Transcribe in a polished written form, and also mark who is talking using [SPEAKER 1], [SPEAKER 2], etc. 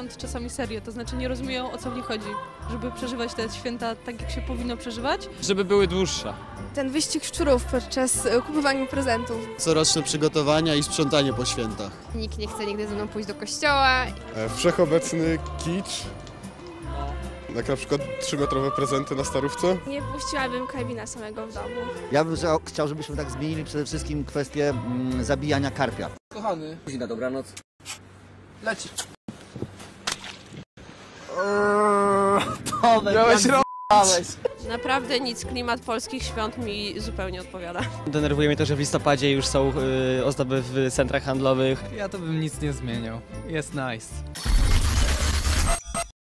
[SPEAKER 1] świąt czasami serio, to znaczy nie rozumieją, o co w nich chodzi, żeby przeżywać te święta tak, jak się powinno przeżywać.
[SPEAKER 2] Żeby były dłuższe.
[SPEAKER 3] Ten wyścig szczurów podczas kupowania prezentów.
[SPEAKER 4] Coroczne przygotowania i sprzątanie po świętach.
[SPEAKER 5] Nikt nie chce nigdy ze mną pójść do kościoła.
[SPEAKER 6] Wszechobecny kicz. Jak na przykład 3-metrowe prezenty na starówce.
[SPEAKER 3] Nie puściłabym Kevina samego w domu.
[SPEAKER 7] Ja bym chciał, żebyśmy tak zmienili przede wszystkim kwestię zabijania karpia.
[SPEAKER 8] Kochany.
[SPEAKER 7] Na dobranoc.
[SPEAKER 8] Leci.
[SPEAKER 7] Miałeś
[SPEAKER 9] Naprawdę nic, klimat polskich świąt mi zupełnie odpowiada.
[SPEAKER 10] Denerwuje mnie to, że w listopadzie już są ozdoby w centrach handlowych.
[SPEAKER 2] Ja to bym nic nie zmieniał. Jest nice.